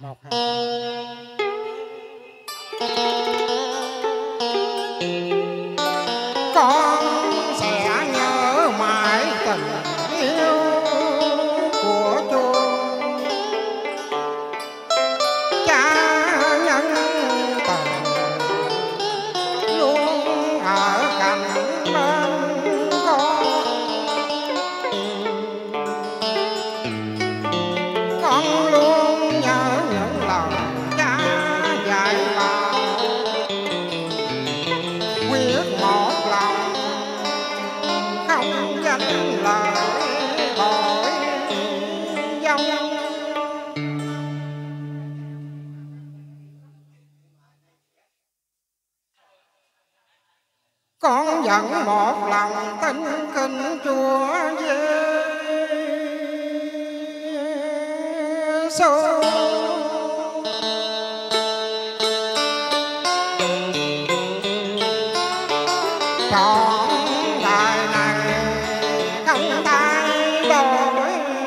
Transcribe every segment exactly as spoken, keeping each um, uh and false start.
một hai. Con sẽ nhớ mãi tình yêu của chuông cha nhân từ luôn ở cạnh bên con. Con luôn nhớ những lời cha dạy bảo, quyết một lòng không danh lời bội dông. Con vẫn một lòng tin kinh Chúa Giêsu. Trọn đời này không thay đổi,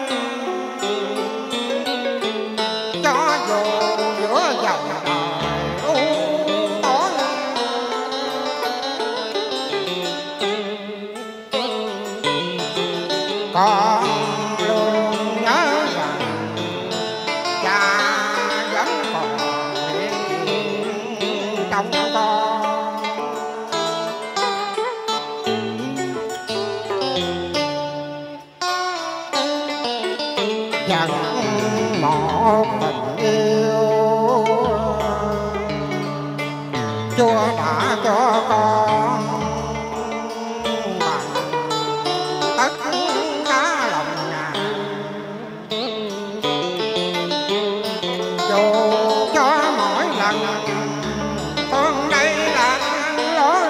cho dù giữa dòng đời u tối. Con luôn nhớ rằng cha vẫn còn hiện trong con. Dần một tình yêu Chúa đã cho con bằng tất cả lòng ngàn, dù cho mỗi lần con đây là lối.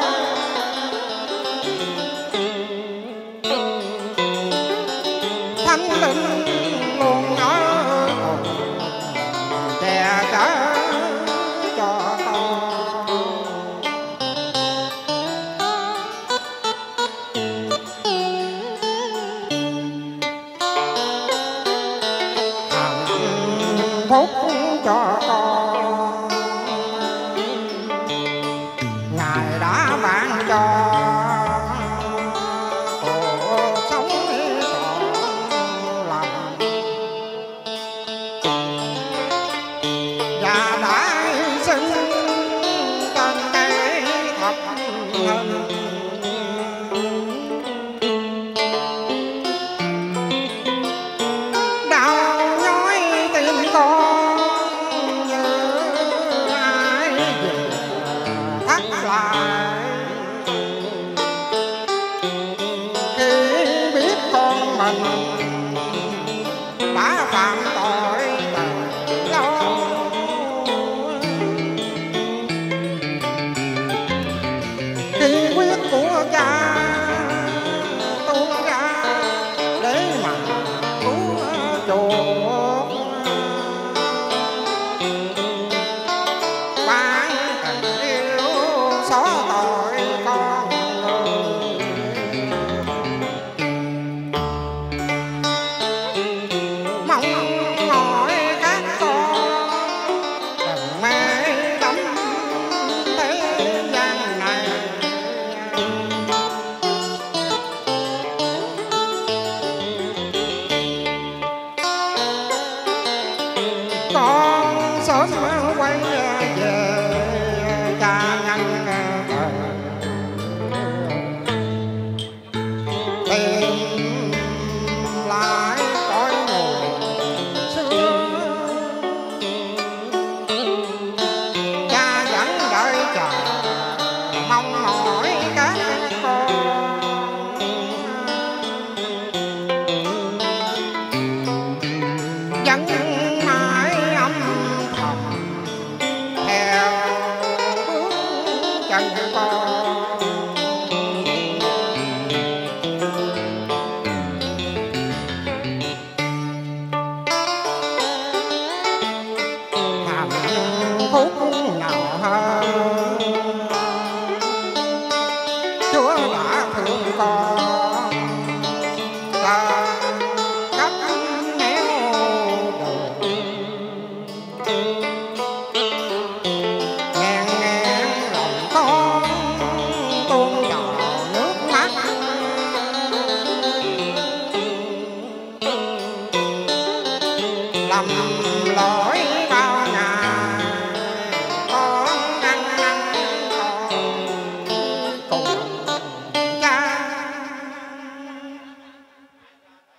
Thánh linh luôn ở cùng che chở cho con. Hạnh phúc cho con Ngài đã ban cho cuộc sống trọn lành, và đã hy sinh trên cây thập hình. Đau nhói tim con như ai vừa thắt lại, khi biết con mình đã phạm tội từ lâu. Khi quyết của cha tuôn ra để mà cứu chuộc, ban tình yêu xóa tội con người. Mong lòng